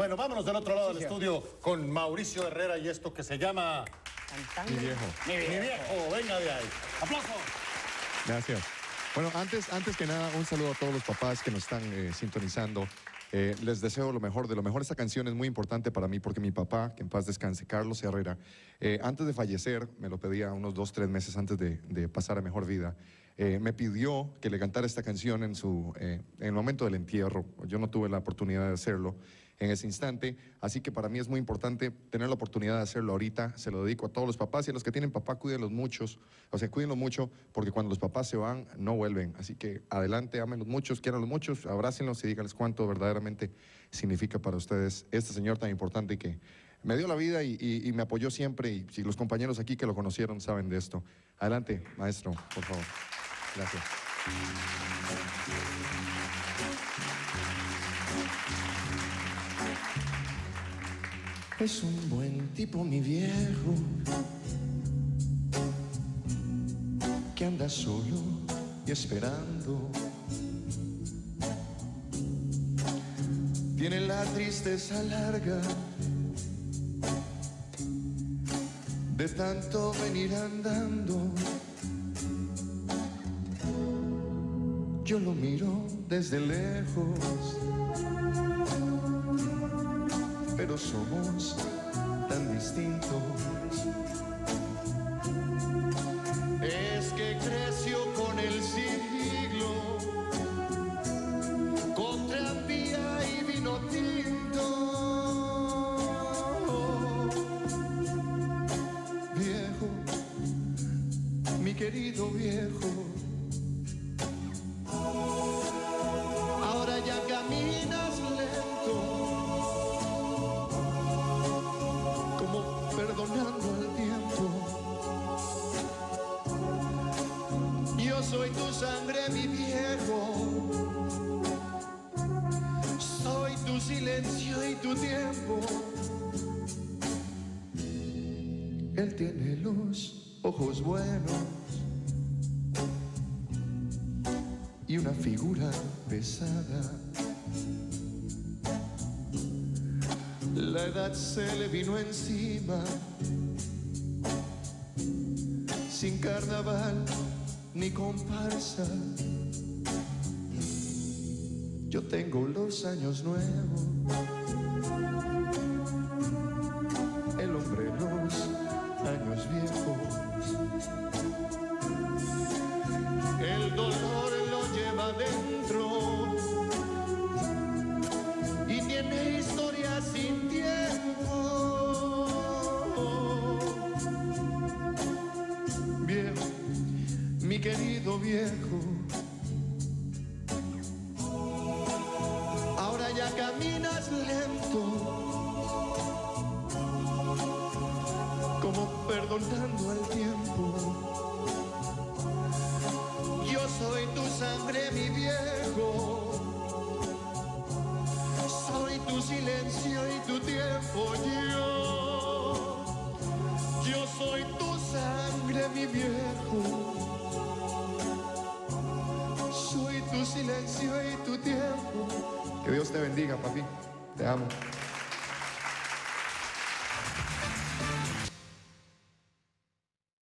Bueno, vámonos del otro lado del estudio con Mauricio Herrera y esto que se llama... Cantando. Mi viejo. Mi viejo, venga de ahí. ¡Aplausos! Gracias. Bueno, antes que nada, un saludo a todos los papás que nos están sintonizando. Les deseo lo mejor de lo mejor. Esta canción es muy importante para mí porque mi papá, que en paz descanse, Carlos Herrera, antes de fallecer, me lo pedía unos 2 o 3 meses antes de pasar a mejor vida, me pidió que le cantara esta canción en el momento del entierro. Yo no tuve la oportunidad de hacerlo en ese instante, así que para mí es muy importante tener la oportunidad de hacerlo ahorita. Se lo dedico a todos los papás y a los que tienen papá, cuídenlos muchos, cuídenlos mucho, porque cuando los papás se van, no vuelven. Así que adelante, ámenlos muchos, quiéranlos muchos, abrácenlos y díganles cuánto verdaderamente significa para ustedes este señor tan importante que me dio la vida y me apoyó siempre, y si los compañeros aquí que lo conocieron saben de esto. Adelante, maestro, por favor. Gracias. Es un buen tipo, mi viejo, que anda solo y esperando. Tiene la tristeza larga de tanto venir andando. Yo lo miro desde lejos, pero somos tan distintos. Es que creció con el siglo, con tranvía y vino tinto. Viejo, mi querido viejo, ahora ya caminas lento, como perdonando al tiempo. Yo soy tu sangre, mi viejo, soy tu silencio y tu tiempo. Él tiene los ojos buenos y una figura pesada. La edad se le vino encima, sin carnaval ni comparsa. Yo tengo los años nuevos, el hombre los años viejos. El dolor lo lleva dentro y tiene historia sin tiempo. Viejo, mi querido viejo, ahora ya caminas lento, como perdonando al tiempo. Yo soy tu sangre, mi viejo, soy tu silencio y tu tiempo. Yo soy tu sangre, mi viejo, soy tu silencio y tu tiempo. Que Dios te bendiga, papi. Te amo.